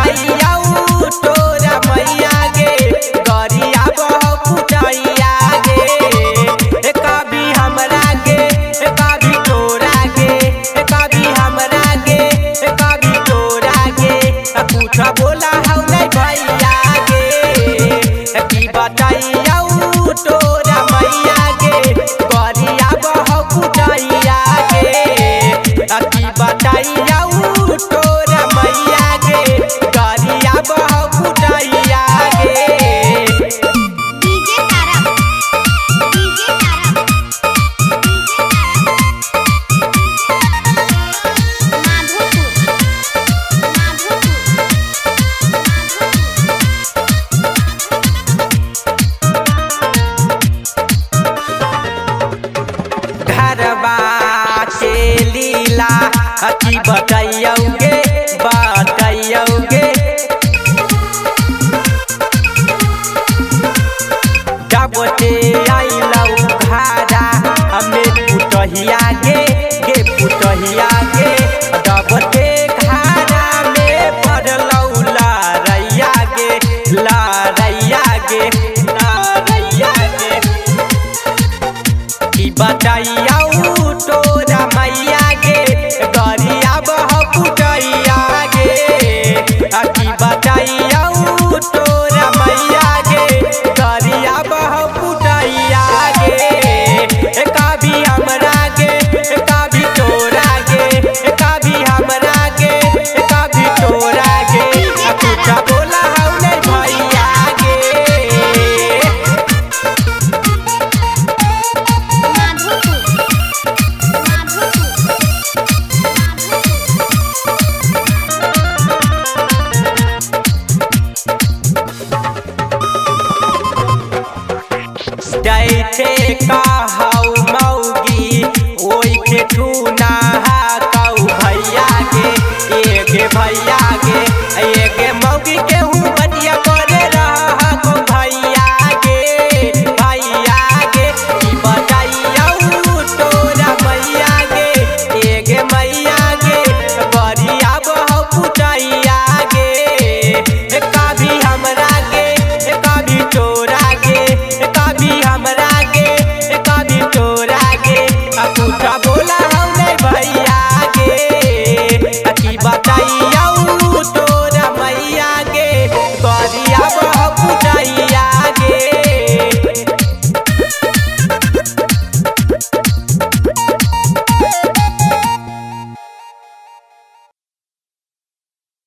बटाइया तोरा मैया गे गरिया बहु पुटैया गे कभी हमरा गे कभी तोरा गे कभी हमरा गे कभी तोरा गे कुछ बोला हौ नहीं भैया गे की बटाइया तोरा मैया गे गरिया बहु पुटैया गे की बटाइया तोरा मैया गे गरिया बहु पुटैया गे। घरबा के लीला की बतैयोगे बतैयोगे जब ते आइलौ घरा हमें पुटहिया गे पुटहिया गे जब ते घरा में पड़लौ लड़ैया गे लड़ैया गे लड़ैया गे की बटाइया तोरा मैया गे गरिया बहु पुटैया गे की बटाइया तोरा मैया गे गरिया बहु पुटैया गे कभी हमरा गे कभी तोरा गे कभी हमरा गे कभी तोरा गे कुछ बोला हौ नहीं भैया गे। दैथे कहौ मौगी ओइ के टूना कहू भैया गे एगे भैया गे एगे मौगी के हूँ बनिया करे रहा को भैया गे भैया गे की बटाइया तोरा मैया गे एगे मैया गे गरिया बहु पुटैया गे कभी हमरा गे कभी तोरा गे कभी हमरा गे कभी तोरा गे कुछ